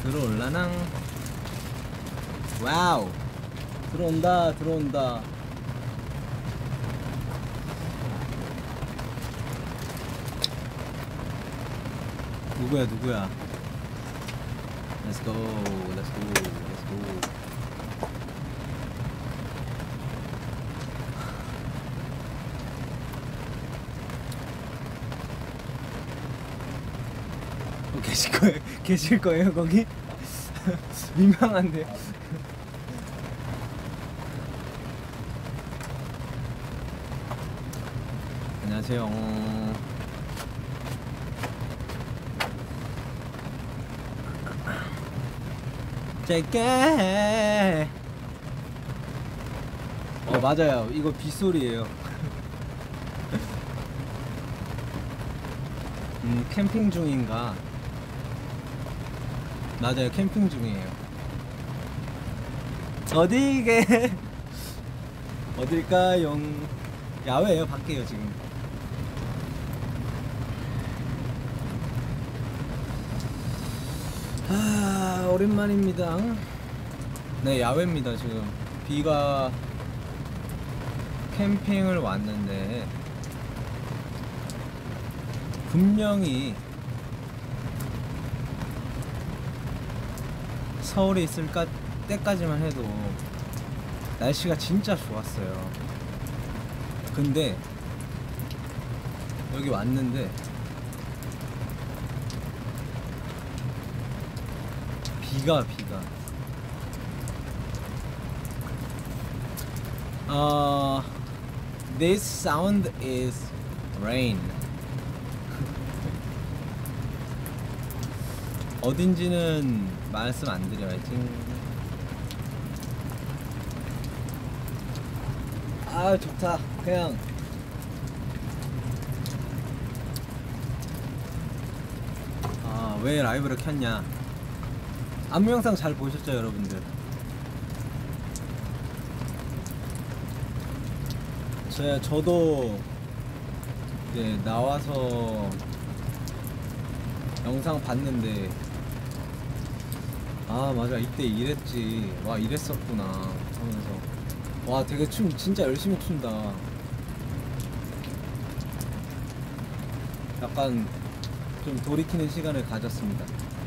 들어올라낭. 와우, 들어온다 들어온다. 누구야 누구야. Let's go, let's go, let's go. 계실 거예요 거기? 민망한데. 안녕하세요. 짧게. 맞아요. 이거 빗소리예요. 캠핑 중인가? 맞아요, 캠핑 중이에요. 어디게? 어딜까요? 야외에요, 밖에요 지금. 아, 오랜만입니다. 네, 야외입니다 지금. 비가 캠핑을 왔는데 분명히 서울에 있을 때까지만 해도 날씨가 진짜 좋았어요. 근데 여기 왔는데 비가 This sound is rain. 어딘지는 말씀 안 드려야지. 아, 좋다. 그냥 왜 라이브를 켰냐. 안무 영상 잘 보셨죠 여러분들? 저도 이제 나와서 영상 봤는데 아 맞아, 이때 이랬지, 와 이랬었구나 하면서 와 되게 진짜 열심히 춘다. 약간 좀 돌이키는 시간을 가졌습니다.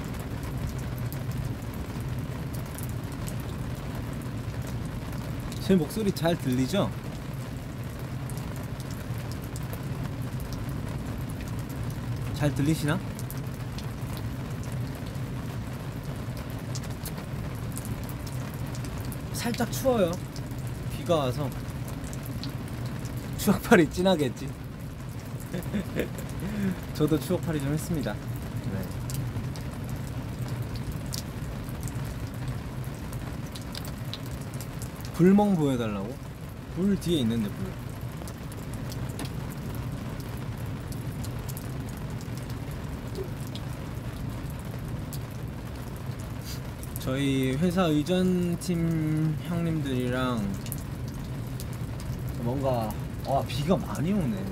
제 목소리 잘 들리죠? 잘 들리시나? 살짝 추워요. 비가 와서 추억팔이 진하게 했지. 저도 추억팔이 좀 했습니다. 네. 불멍 보여달라고? 불 뒤에 있는데 불. 저희 회사 의전팀 형님들이랑 뭔가 비가 많이 오네.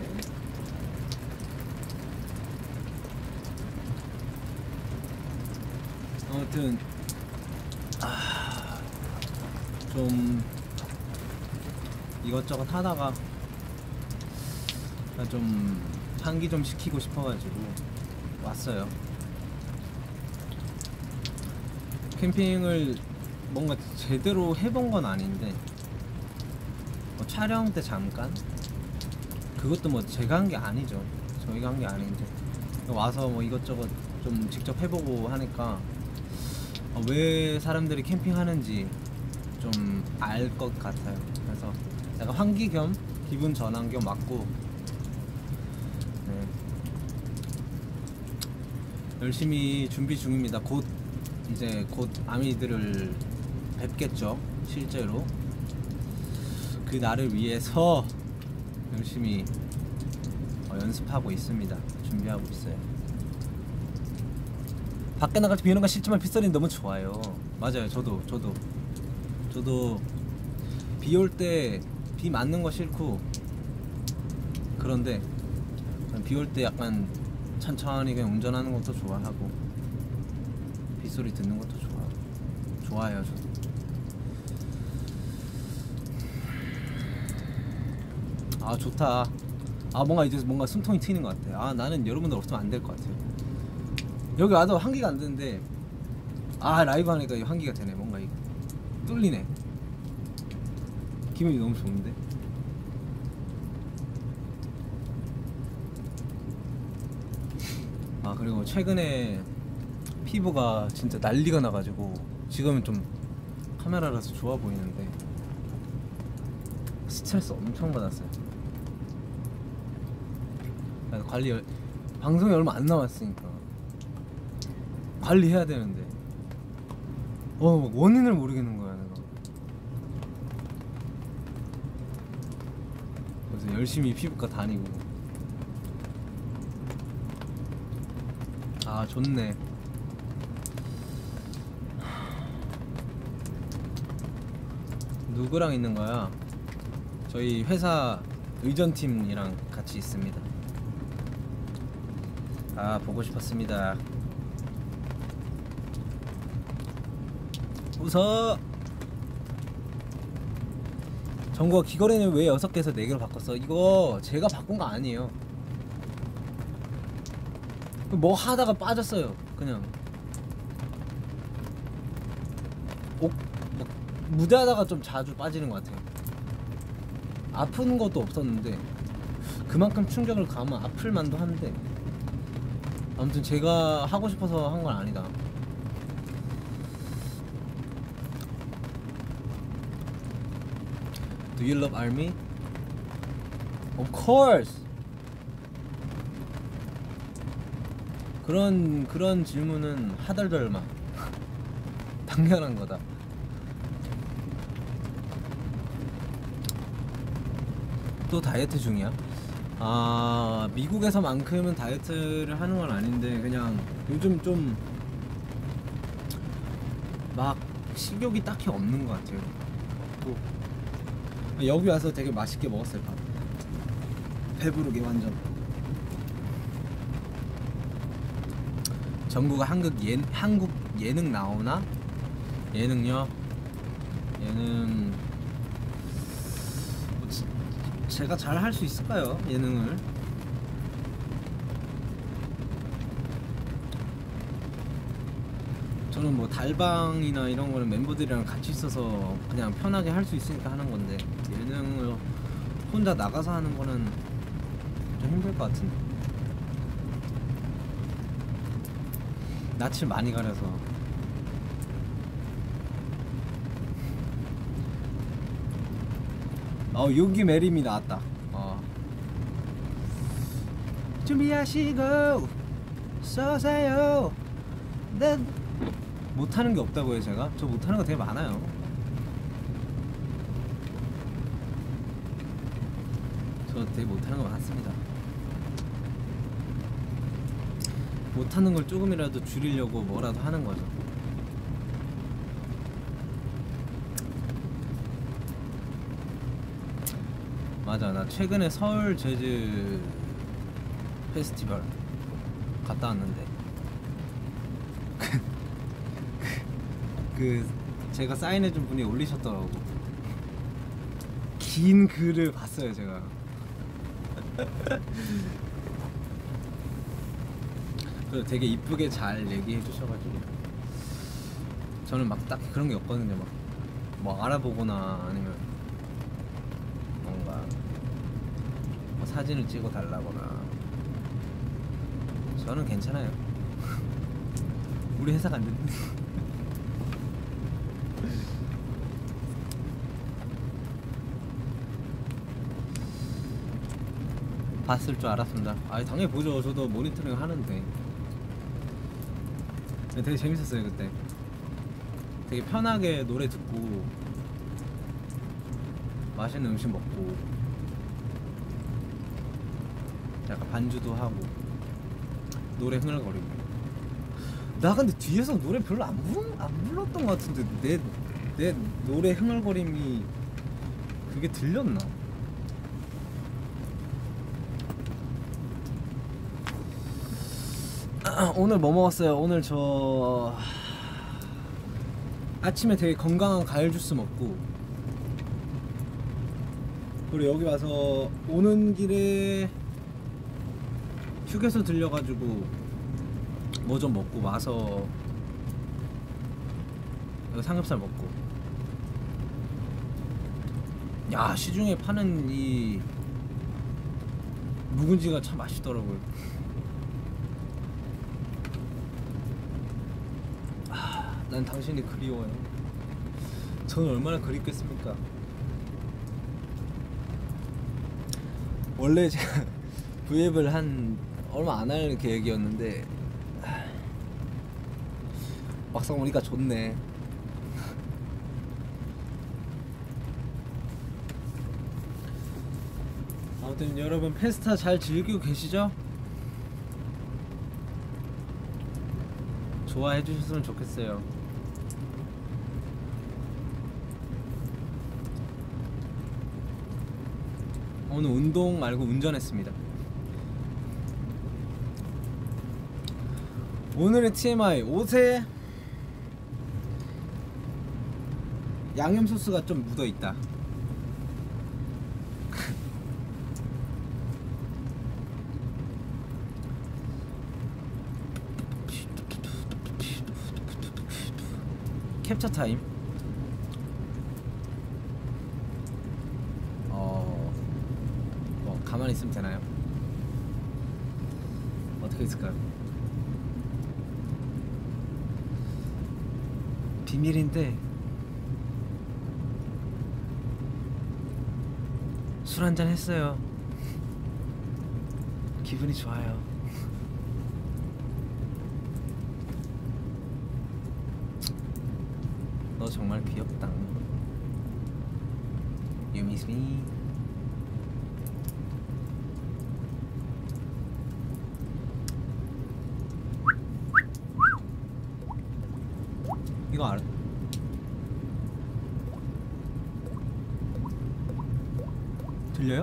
아무튼 좀 이것저것 하다가 좀 환기 좀 시키고 싶어가지고 왔어요. 캠핑을 뭔가 제대로 해본 건 아닌데 뭐 촬영 때 잠깐, 그것도 뭐 제가 한 게 아니죠. 저희가 한 게 아닌데 와서 뭐 이것저것 좀 직접 해보고 하니까 왜 사람들이 캠핑하는지 좀 알 것 같아요. 그래서 약간 환기 겸 기분 전환 겸 왔고, 네. 열심히 준비 중입니다. 이제 곧 아미들을 뵙겠죠. 실제로 그 날을 위해서 열심히 연습하고 있습니다. 준비하고 있어요. 밖에 나갈 때 비 오는 건 싫지만 빗소리는 너무 좋아요. 맞아요. 저도 비 올 때 비 맞는 거 싫고, 그런데 비 올 때 약간 천천히 그냥 운전하는 것도 좋아하고. 빗소리 듣는 것도 좋아요 저도. 아 좋다. 아 뭔가 이제 뭔가 숨통이 트이는 것 같아. 아 나는 여러분들 없으면 안 될 것 같아요. 여기 와도 환기가 안 되는데 아 라이브 하니까 이 환기가 되네. 뭔가 이거 뚫리네. 기분이 너무 좋은데. 아 그리고 최근에 피부가 진짜 난리가 나가지고 지금은 좀 카메라라서 좋아 보이는데 스트레스 엄청 받았어요. 관리 방송이 얼마 안 남았으니까 관리해야 되는데 원인을 모르겠는 거야 내가. 그래서 열심히 피부과 다니고. 아 좋네. 누구랑 있는 거야? 저희 회사 의전팀이랑 같이 있습니다. 아 보고 싶었습니다. 웃어. 정국아 귀걸이는 왜 6개에서 4개로 바꿨어? 이거 제가 바꾼 거 아니에요. 뭐 하다가 빠졌어요. 그냥 무대 하다가 좀 자주 빠지는 것 같아요. 아픈 것도 없었는데 그만큼 충격을 가하면 아플 만도 한데 아무튼 제가 하고 싶어서 한 건 아니다. Do you love army? Of course. 그런 질문은 하덜덜마. 당연한 거다. 또 다이어트 중이야? 아 미국에서만큼은 다이어트를 하는 건 아닌데 그냥 요즘 좀 막 식욕이 딱히 없는 것 같아요. 또 여기 와서 되게 맛있게 먹었어요. 밥 배부르게 완전. 정국아 한국 예능 나오나? 예능요? 예능 뭐 제가 잘 할 수 있을까요? 예능을? 저는 뭐 달방이나 이런 거는 멤버들이랑 같이 있어서 그냥 편하게 할 수 있으니까 하는 건데 예능을 혼자 나가서 하는 거는 좀 힘들 것 같은데. 낯을 많이 가려서. 여기 메림이 나왔다. 준비하시고 쏘세요. 네. 못하는 게 없다고요 제가? 저 못하는 거 되게 많아요. 저 되게 못하는 거 많습니다. 못하는 걸 조금이라도 줄이려고 뭐라도 하는 거죠. 맞아, 나 최근에 서울 재즈 페스티벌 갔다 왔는데 제가 사인해준 분이 올리셨더라고. 긴 글을 봤어요 제가. 그래서 되게 이쁘게 잘 얘기해 주셔가지고 저는 막 딱히 그런 게 없거든요. 막 뭐 알아보거나 아니면 뭔가 뭐 사진을 찍어 달라거나 저는 괜찮아요. 우리 회사가 안 됐는데. 봤을 줄 알았습니다. 아 당연히 보죠. 저도 모니터링 하는데 되게 재밌었어요 그때. 되게 편하게 노래 듣고 맛있는 음식 먹고 약간 반주도 하고 노래 흥얼거리고. 나 근데 뒤에서 노래 별로 안 불렀던 것 같은데 내 노래 흥얼거림이 그게 들렸나? 오늘 뭐 먹었어요? 오늘 저 아침에 되게 건강한 과일 주스 먹고, 그리고 여기 와서 오는 길에 휴게소 들려가지고 뭐 좀 먹고 와서 여기 삼겹살 먹고. 야, 시중에 파는 이 묵은지가 참 맛있더라고요. 난 당신이 그리워요. 저는 얼마나 그립겠습니까? 원래 제가 V앱을 한 얼마 안 할 계획이었는데 막상 오니까 좋네. 아무튼 여러분, 페스타 잘 즐기고 계시죠? 좋아해 주셨으면 좋겠어요. 오늘 운동 말고 운전했습니다. 오늘의 TMI, 옷에 양념 소스가 좀 묻어있다. 캡처 타임. 뭐 가만히 있으면 되나요? 어떻게 있을까요? 비밀인데 술 한잔 했어요. 기분이 좋아요. 너 정말 귀엽다. You miss me. 이거 알아? 들려요?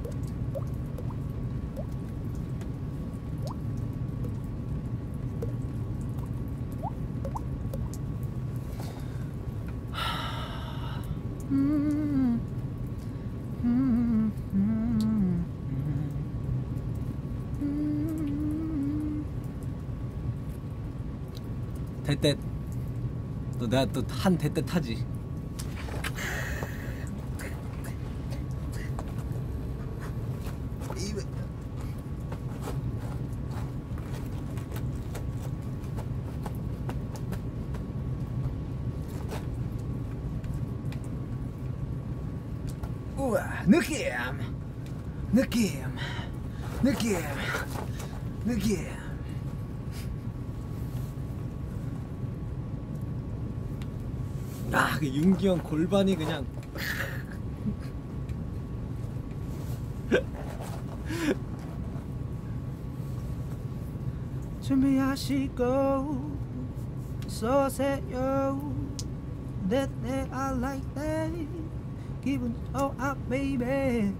대댓. 또 내가 또 한 대댓 하지. 우와, 느낌. 아, 그 윤기형 골반이 그냥 준비하시고 서세요. That I like that. 기분 좋아 baby.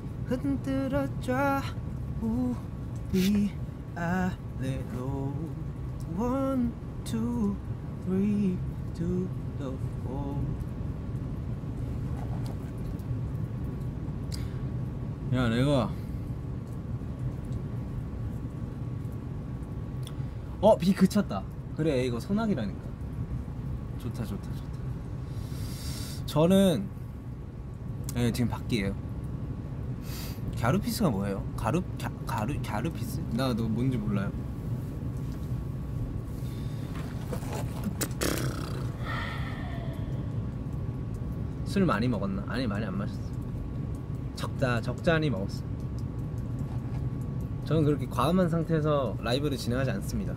흔들어줘 우리 아래로. 1, 2, 3 to the 4. 야, 내가 비 그쳤다. 그래, 이거 소나기라니까. 좋다. 저는 지금 밖이에요. 갸루피스가 뭐예요? 갸루피스? 나 너 뭔지 몰라요. 술 많이 먹었나? 아니, 많이 안 마셨어. 적잖이 먹었어. 저는 그렇게 과음한 상태에서 라이브를 진행하지 않습니다.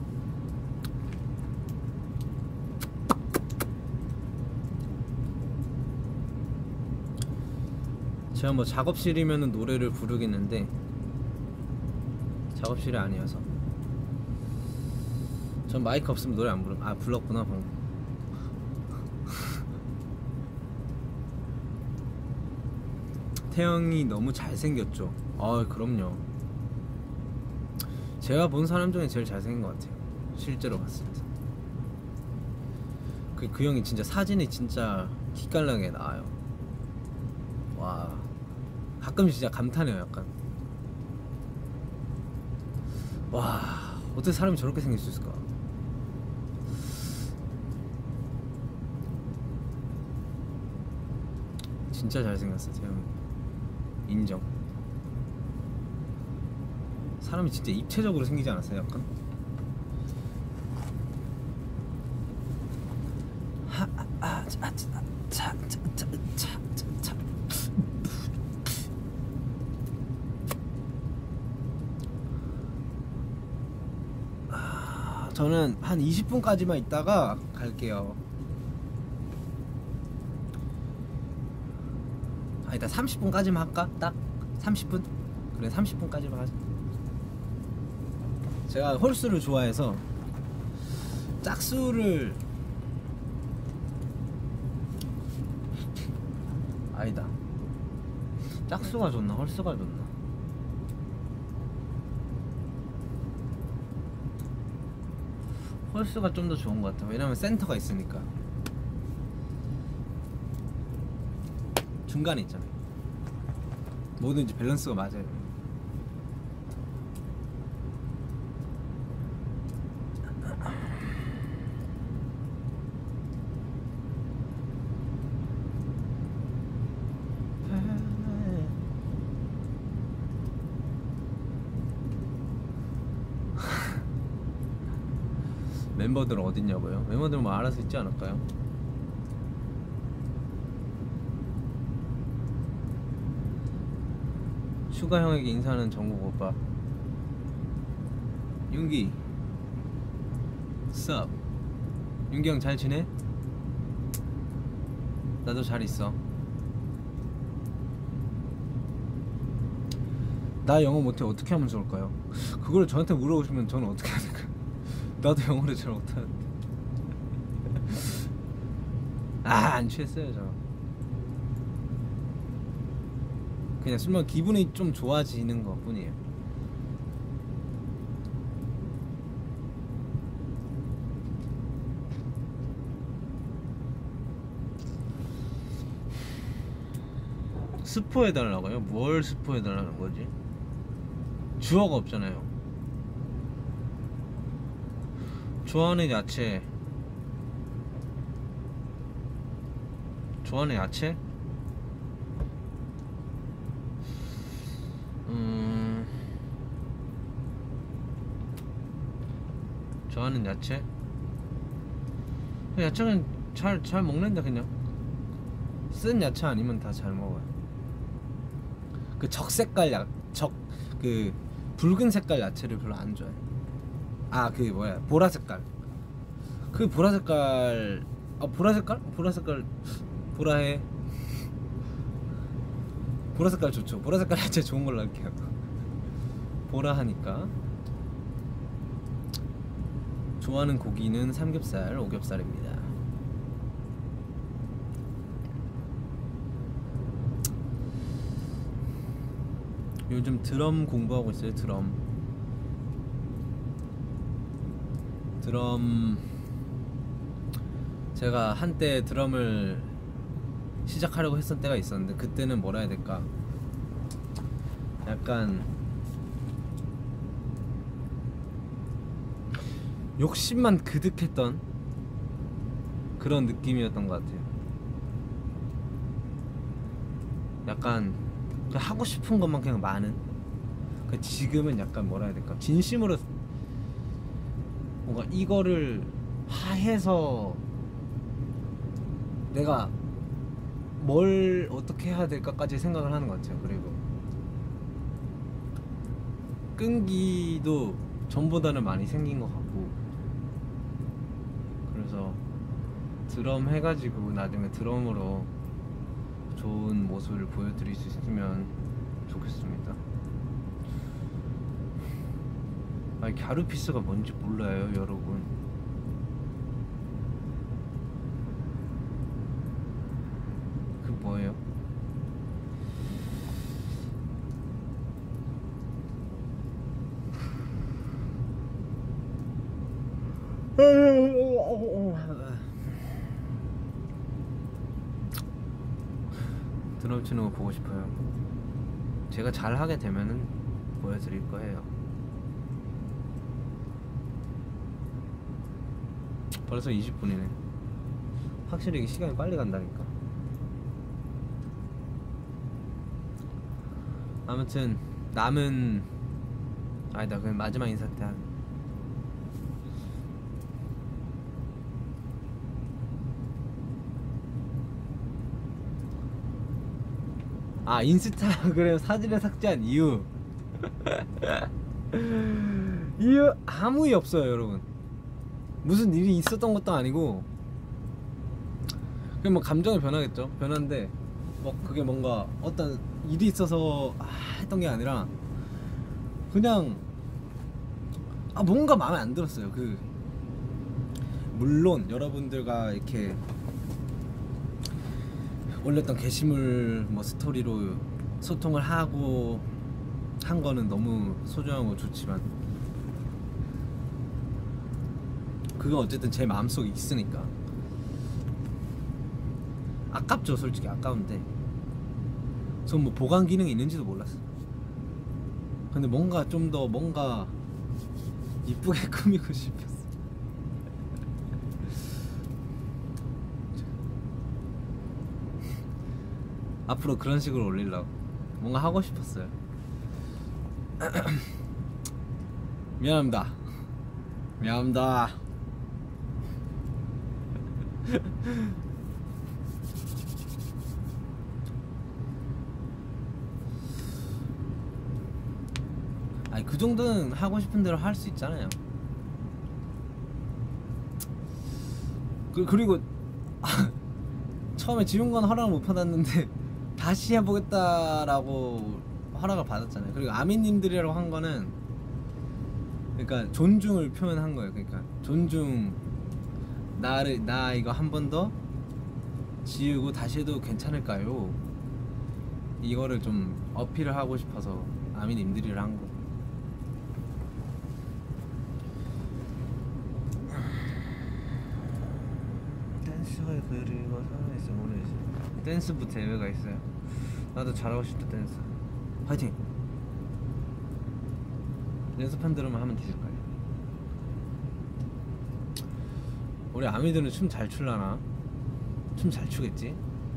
제가 뭐 작업실이면은 노래를 부르겠는데 작업실이 아니어서. 전 마이크 없으면 노래 안 부름. 아, 불렀구나 방금. 태영이 너무 잘생겼죠. 그럼요. 제가 본 사람 중에 제일 잘생긴 것 같아요, 실제로 봤을 때. 그 형이 진짜 사진이 진짜 기깔나게 나와요. 와, 가끔 진짜 감탄해요. 약간 와, 어떻게 사람이 저렇게 생길 수 있을까. 진짜 잘생겼어 태형이. 인정. 사람이 진짜 입체적으로 생기지 않았어요? 약간 저는 한 20분까지만 있다가 갈게요. 일단 30분까지만 할까? 딱 30분? 그래 30분까지만 하자. 제가 홀수를 좋아해서 짝수를 아니다. 짝수가 좋나 홀수가 좋나? 홀수가 좀 더 좋은 것 같아. 왜냐면 센터가 있으니까. 중간에 있잖아요. 뭐든지 밸런스가 맞아요. 멤버들은 어딨냐고요? 멤버들은 뭐 알아서 있지 않을까요? 슈가 형에게 인사하는 정국 오빠. 윤기 썹. 윤기 형 잘 지내? 나도 잘 있어. 나 영어 못해. 어떻게 하면 좋을까요? 그걸 저한테 물어보시면 저는 어떻게 해야 될까요? 나도 영어를 잘 못하는데. 안 취했어요 저. 그냥 술 마시면 기분이 좀 좋아지는 것 뿐이에요. 스포해달라고요? 뭘 스포해달라는 거지? 주어가 없잖아요. 좋아하는 야채. 좋아하는 야채? 좋아하는 야채? 야채는 잘 먹는데 그냥 쓴 야채 아니면 다 잘 먹어요. 그 적색깔 그 붉은 색깔 야채를 별로 안 좋아해. 그 뭐야 보라색깔. 그 보라색깔 보라색깔 보라해. 보라색깔 좋죠. 보라색깔 야채 좋은 걸로 할게요. 보라하니까. 좋아하는 고기는 삼겹살, 오겹살입니다. 요즘 드럼 공부하고 있어요. 드럼 제가 한때 드럼을 시작하려고 했던 때가 있었는데 그때는 뭐라 해야 될까, 약간 욕심만 그득했던 그런 느낌이었던 것 같아요. 약간 하고 싶은 것만 그냥 많은. 지금은 약간 뭐라 해야 될까, 진심으로 뭔가 이거를 해서 내가 뭘 어떻게 해야 될까까지 생각을 하는 것 같아요. 그리고 끈기도 전보다는 많이 생긴 것 같고, 그래서 드럼 해가지고 나중에 드럼으로 좋은 모습을 보여드릴 수 있으면 좋겠습니다. 갸루피스가 뭔지 몰라요 여러분. 그 뭐예요? 드럼 치는 거 보고 싶어요. 제가 잘 하게 되면은 보여드릴 거예요. 벌써 20분이네. 확실히 이게 시간이 빨리 간다니까. 아무튼 남은 아니다, 그냥 마지막 인사 때 한. 아, 인스타그램 사진을 삭제한 이유. 이유 아무 이유 없어요, 여러분. 무슨 일이 있었던 것도 아니고 그냥 뭐 감정이 변하겠죠. 변한데 뭐 그게 뭔가 어떤 일이 있어서 했던 게 아니라 그냥 뭔가 마음에 안 들었어요. 물론 여러분들과 이렇게 올렸던 게시물 뭐 스토리로 소통을 하고 한 거는 너무 소중하고 좋지만 그건 어쨌든 제 마음속에 있으니까 아깝죠. 솔직히 아까운데 전 뭐 보관 기능이 있는지도 몰랐어요. 근데 뭔가 좀 더 뭔가 이쁘게 꾸미고 싶었어. 앞으로 그런 식으로 올리려고 뭔가 하고 싶었어요. 미안합니다. 미안합니다. 아니 그 정도는 하고 싶은 대로 할 수 있잖아요. 그리고 처음에 지원관 허락을 못 받았는데 다시 해보겠다라고 허락을 받았잖아요. 그리고 아미님들이라고 한 거는 그러니까 존중을 표현한 거예요. 그러니까 존중, 나 이거 한 번 더 지우고 다시 해도 괜찮을까요? 이거를 좀 어필을 하고 싶어서 아미님들이랑 한 거. 댄스가 그리고 살아있어 모르겠어. 댄스부 대회가 있어요. 나도 잘하고 싶다. 댄스 화이팅! 연습한 대로만 하면 되실 거예요. 우리 아미들은 춤 잘 출라나? 춤 잘 추겠지?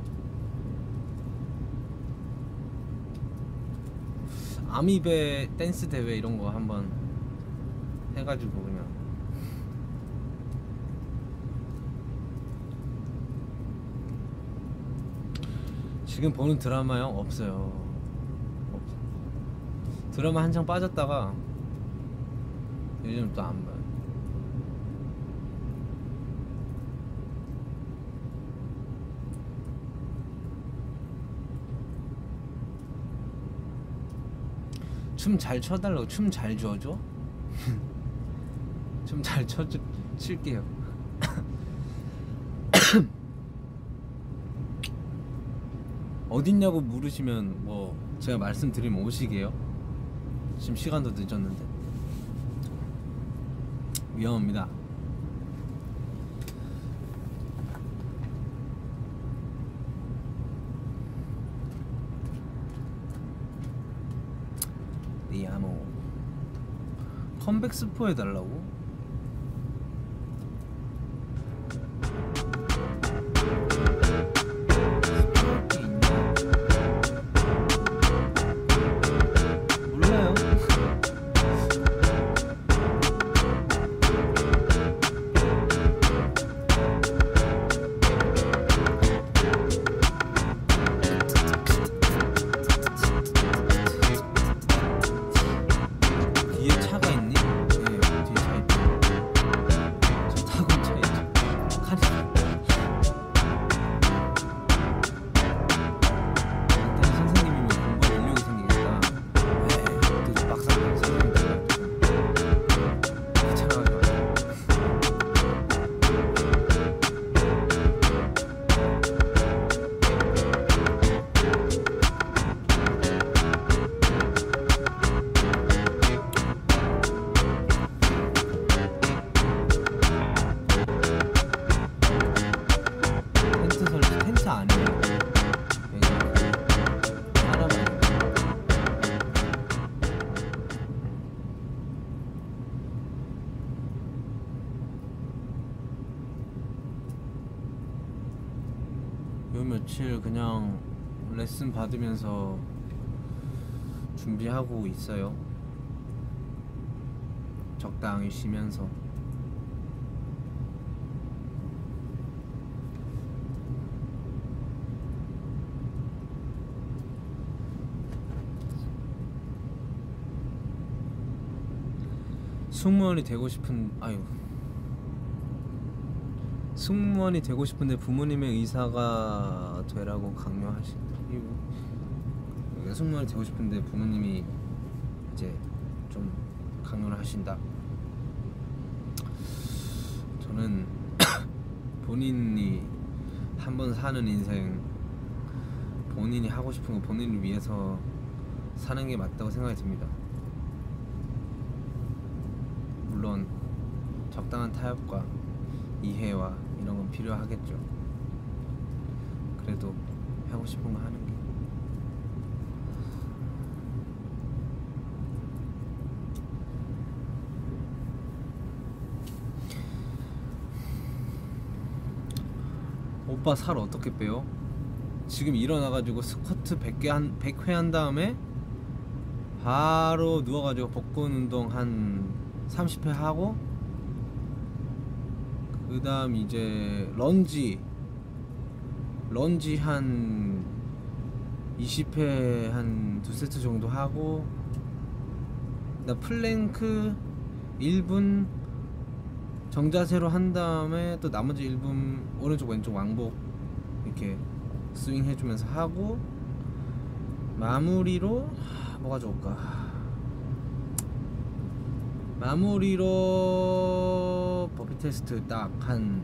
아미배 댄스 대회 이런 거 한번 해가지고 그냥 지금 보는 드라마요? 없어요. 드라마 한창 빠졌다가 요즘 또 안 봐요. 춤 잘 춰달라고. 춤 잘 춰줘? 춤 잘 칠게요. 어딨냐고 물으시면 뭐 제가 말씀드리면 오시게요. 지금 시간도 늦었는데 위험합니다. 리아노 컴백 스포 해달라고? 뒤에 차가 있니? 네, 뒤에 차 있다. 요 며칠 그냥 레슨 받으면서 준비하고 있어요. 적당히 쉬면서. 승무원이 되고 싶은 승무원이 되고 싶은데 부모님의 의사가 되라고 강요하신다. 승무원이 되고 싶은데 부모님이 이제 좀 강요를 하신다. 저는 본인이 한번 사는 인생, 본인이 하고 싶은 거 본인을 위해서 사는 게 맞다고 생각이 듭니다. 물론 적당한 타협과 이해와 이런 건 필요하겠죠. 그래도 하고 싶은 거 하는 게. 오빠 살 어떻게 빼요? 지금 일어나가지고 스쿼트 100회 한 다음에 바로 누워가지고 복근 운동 한 30회 하고, 그 다음 이제 런지 한 20회 한 2세트 정도 하고, 나 플랭크 1분 정자세로 한 다음에 또 나머지 1분 오른쪽 왼쪽 왕복 이렇게 스윙 해주면서 하고, 마무리로 뭐가 좋을까? 마무리로 버피 테스트 딱 한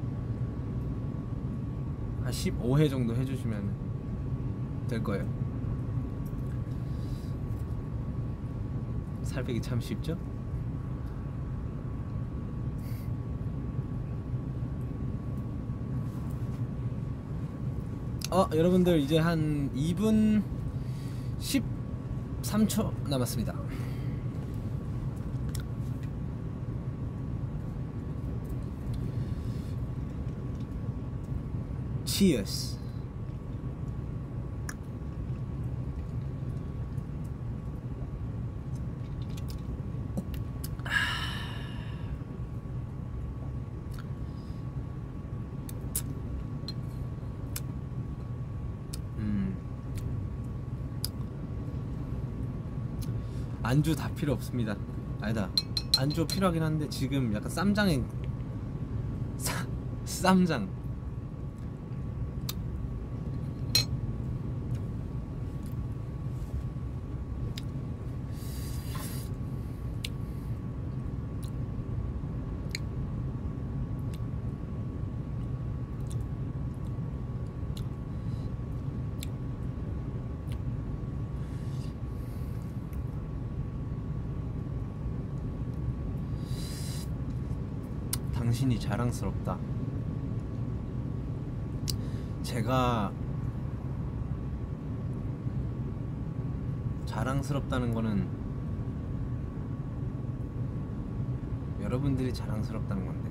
15회 정도 해주시면 될 거예요. 살 빼기 참 쉽죠? 여러분들 이제 한 2분 13초 남았습니다. Cheers. 안주 다 필요 없습니다. 아니다, 안주 필요하긴 한데 지금 약간 쌈장에 쌈장. 당신이 자랑스럽다. 제가 자랑스럽다는 거는 여러분들이 자랑스럽다는 건데,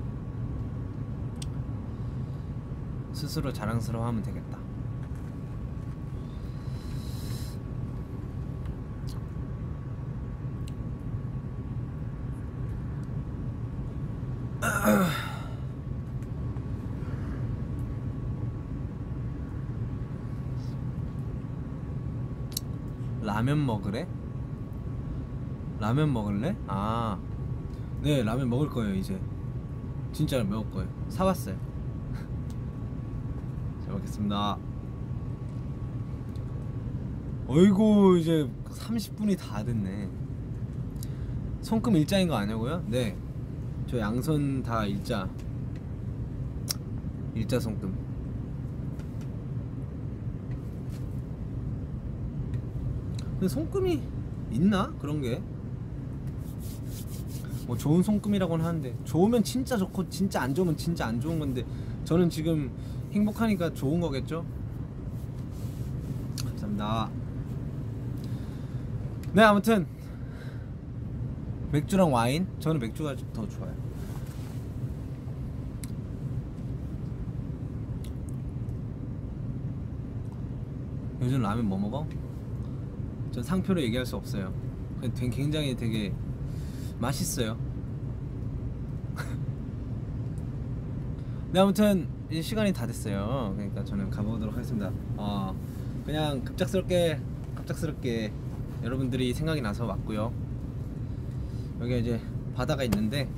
스스로 자랑스러워하면 되겠다. 라면 먹으래? 라면 먹을래? 네, 라면 먹을 거예요. 이제 진짜 먹을 거예요. 사왔어요. 잘 먹겠습니다. 어이구, 이제 30분이 다 됐네. 손금 일자인 거 아냐고요? 네, 저 양손 다 일자 손금. 근데 손금이 있나? 그런 게 뭐 좋은 손금이라고는 하는데, 좋으면 진짜 좋고 진짜 안 좋으면 진짜 안 좋은 건데, 저는 지금 행복하니까 좋은 거겠죠? 감사합니다. 네, 아무튼 맥주랑 와인, 저는 맥주가 더 좋아요. 요즘 라면 뭐 먹어? 전 상표로 얘기할 수 없어요. 굉장히 되게 맛있어요. 네, 아무튼 이제 시간이 다 됐어요. 그러니까 저는 가보도록 하겠습니다. 그냥 갑작스럽게 여러분들이 생각이 나서 왔고요. 여기 이제 바다가 있는데,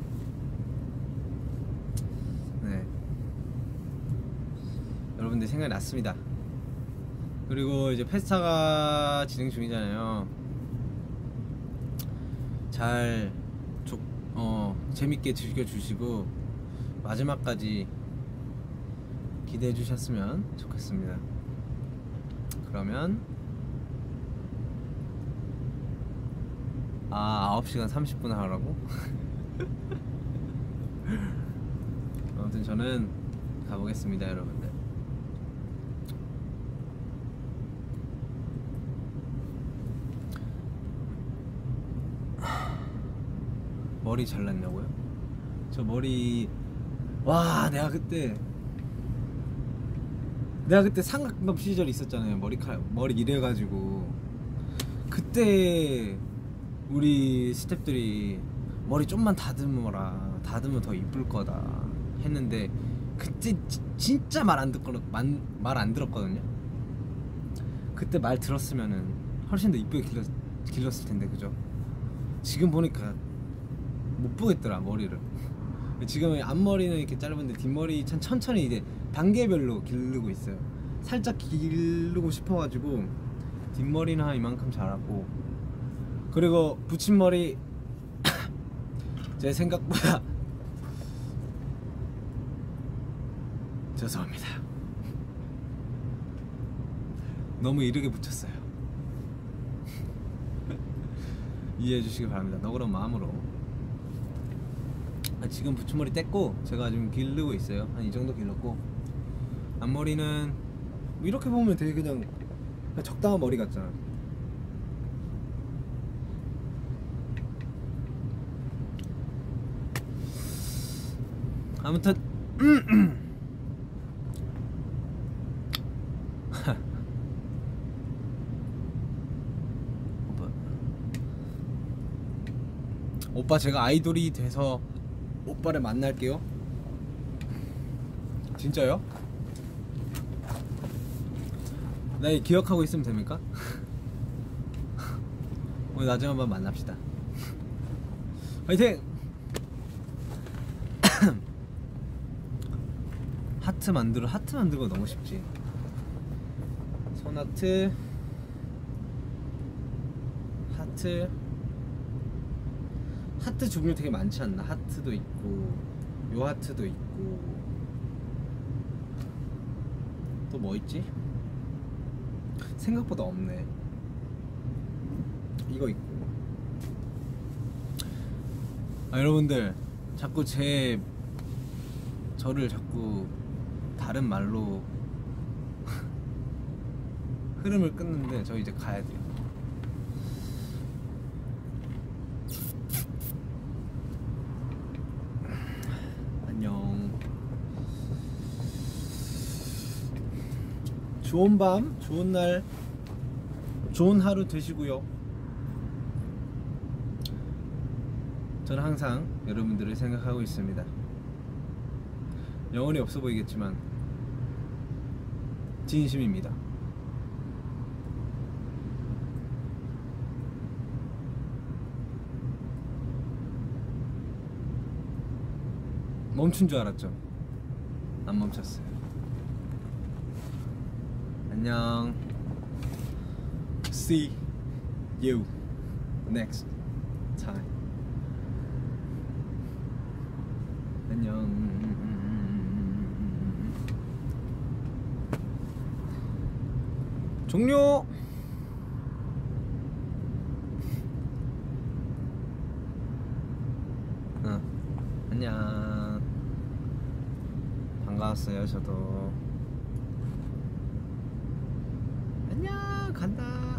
네, 여러분들이 생각이 났습니다. 그리고 이제 페스타가 진행 중이잖아요. 잘 재밌게 즐겨주시고 마지막까지 기대해 주셨으면 좋겠습니다. 그러면 9시간 30분 하라고? 아무튼 저는 가보겠습니다, 여러분들. 머리 잘랐냐고요? 저 머리, 와, 내가 그때 삼각김밥 시절이 있었잖아요. 머리 이래가지고 그때 우리 스태프들이 머리 좀만 다듬으면 더 이쁠 거다 했는데, 그때 진짜 말 안 들었거든요. 그때 말 들었으면은 훨씬 더 이쁘게 길렀을 텐데, 그죠? 지금 보니까 못 보겠더라, 머리를. 지금 앞머리는 이렇게 짧은데 뒷머리 참 천천히 이제 단계별로 기르고 있어요. 살짝 기르고 싶어가지고 뒷머리는 한 이만큼 자랐고, 그리고 붙임머리 제 생각보다 죄송합니다. 너무 이르게 붙였어요. 이해해 주시기 바랍니다. 너그러운 마음으로. 지금 붙임머리 뗐고 제가 지금 기르고 있어요. 한 이 정도 길렀고, 앞머리는 이렇게 보면 되게 그냥 적당한 머리 같잖아. 아무튼 오빠 제가 아이돌이 돼서 오빠를 만날게요. 진짜요? 나 기억하고 있으면 됩니까? 오늘 나중에 한번 만납시다. 화이팅! 하트 만들고 너무 쉽지. 손하트, 하트 종류 되게 많지 않나? 하트도 있고, 요 하트도 있고, 또 뭐 있지? 생각보다 없네. 이거 있고. 여러분들 자꾸 저를 자꾸 다른 말로 흐름을 끊는데, 저 이제 가야 돼요. 안녕. 좋은 밤, 좋은 날, 좋은 하루 되시고요. 저는 항상 여러분들을 생각하고 있습니다. 영혼이 없어 보이겠지만 진심입니다. 멈춘 줄 알았죠? 안 멈췄어요. 안녕. See you next time. 안녕. 종료. 안녕. 반가웠어요. 저도. 안녕. 간다.